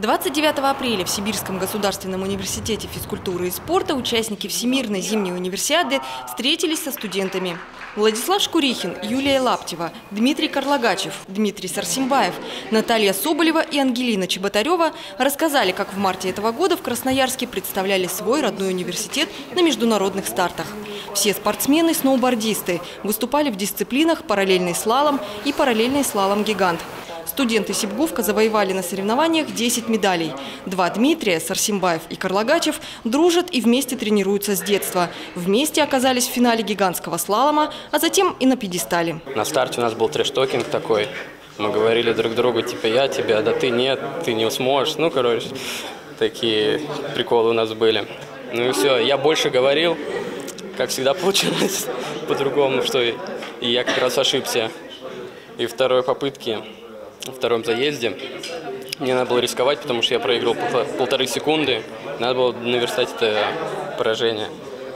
29 апреля в Сибирском государственном университете физкультуры и спорта участники Всемирной зимней универсиады встретились со студентами. Владислав Шкурихин, Юлия Лаптева, Дмитрий Карлагачев, Дмитрий Сарсимбаев, Наталья Соболева и Ангелина Чеботарева рассказали, как в марте этого года в Красноярске представляли свой родной университет на международных стартах. Все спортсмены – сноубордисты, выступали в дисциплинах параллельный слалом и параллельный слалом-гигант. Студенты Сибгувка завоевали на соревнованиях 10 медалей. Два Дмитрия, Сарсимбаев и Карлагачев, дружат и вместе тренируются с детства. Вместе оказались в финале гигантского слалома, а затем и на пьедестале. На старте у нас был трэш-токинг такой. Мы говорили друг другу, типа, я тебя, да ты нет, ты не сможешь. Ну, короче, такие приколы у нас были. Ну и все, я больше говорил, как всегда получилось по-другому, что и я как раз ошибся. И второй попытки, во втором заезде, мне надо было рисковать, потому что я проиграл 1,5 секунды. Надо было наверстать это поражение.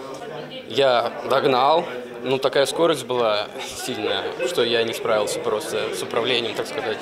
Я догнал, но такая скорость была сильная, что я не справился просто с управлением, так сказать,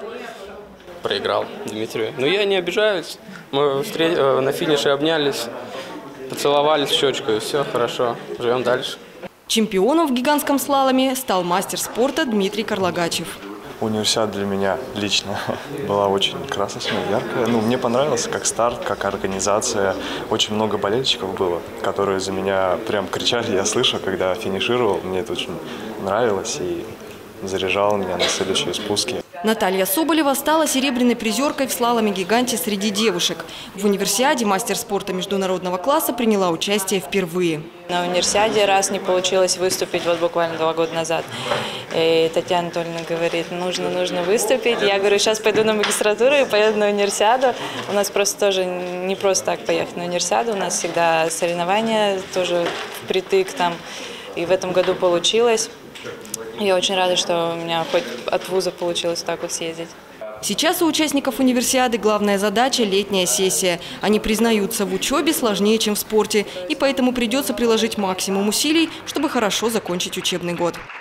и проиграл Дмитрию. Но я не обижаюсь. Мы на финише обнялись, поцеловались в щечку, и все хорошо. Живем дальше. Чемпионом в гигантском слаломе стал мастер спорта Дмитрий Карлагачев. Универсиада для меня лично была очень красочная, яркая. Мне понравилось как старт, как организация. Очень много болельщиков было, которые за меня прям кричали. Я слышал, когда финишировал. Мне это очень нравилось и заряжало меня на следующие спуски. Наталья Соболева стала серебряной призеркой в слаломе-гиганте среди девушек. В универсиаде мастер спорта международного класса приняла участие впервые. На универсиаде раз не получилось выступить, вот буквально 2 года назад. И Татьяна Анатольевна говорит, нужно выступить. Я говорю, сейчас пойду на магистратуру и поеду на универсиаду. У нас просто тоже не просто так поехать на универсиаду. У нас всегда соревнования тоже впритык там. И в этом году получилось. Я очень рада, что у меня хоть от вуза получилось так вот съездить. Сейчас у участников универсиады главная задача – летняя сессия. Они признаются, в учебе сложнее, чем в спорте, и поэтому придется приложить максимум усилий, чтобы хорошо закончить учебный год.